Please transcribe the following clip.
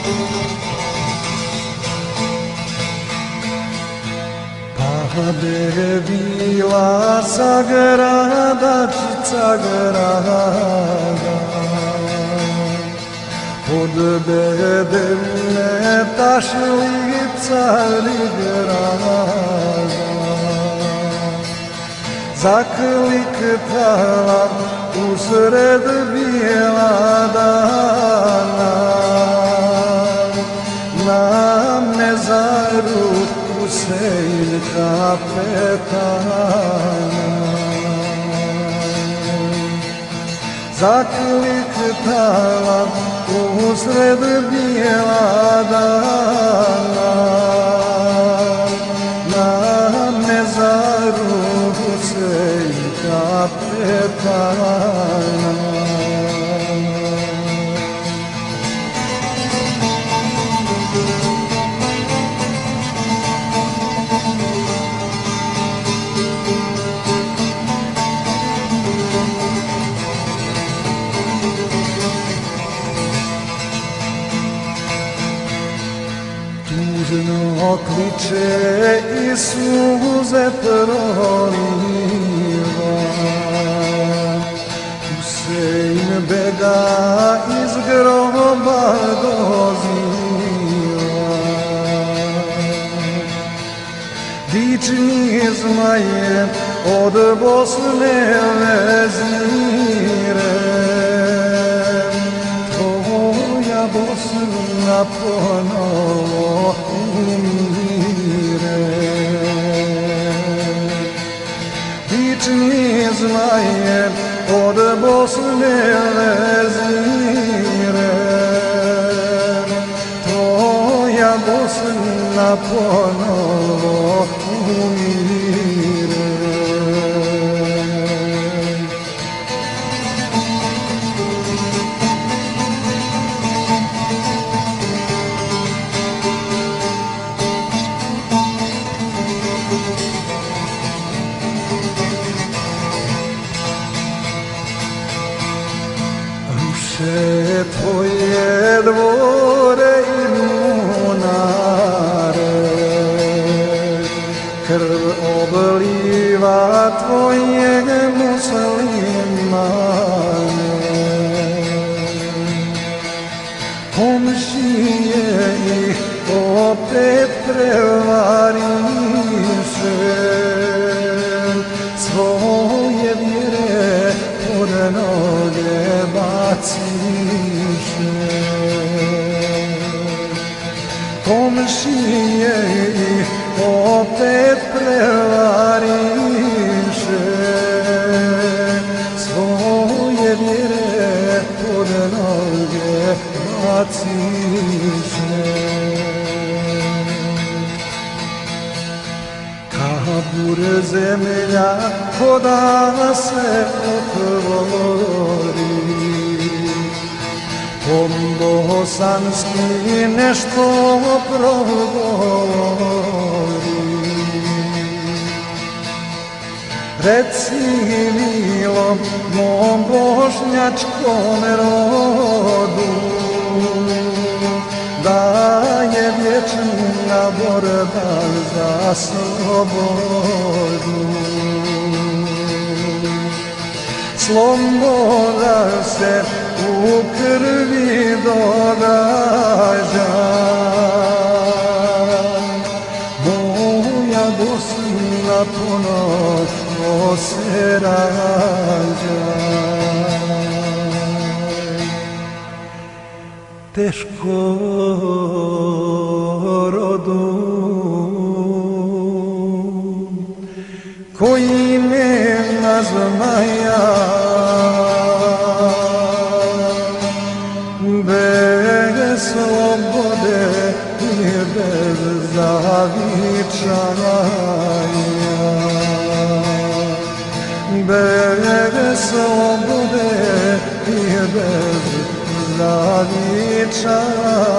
Gde bila sagradačica grada, od bedemne tašlica grada, zakliktala usred bijela dana, na mezaru Husein kapetana, zakliktala usred bijela dana, na mezaru Husein kapetana. Tužno kliče i suze proliva, Husein bega iz groba doziva. Dični zmaje od Bosne vezire, tvoja Bosna ponovo umire. Dični zmaje od Bosne vezire, tvoja Bosna ponovo umire. Ruše tvoje dvore i munare, krv obliva tvoje muslimane. Komšije ih opet prevariše, svoje vjere pod noge baciše. Komšije ih opet prevariše, svoje vjere pod noge baciše. Kabur zemlja koda se otvori, Tom bosanski nešto progovori. Reci milom mom bošnjačkom rodu, da je vječna borba za slobodu. Sloboda se u krvi događa, moja Bosna ponovo se rađa. Teško rodu koji nema zmaja, bez slobode i bez zavičaja, bez slobode i bez zavičaja.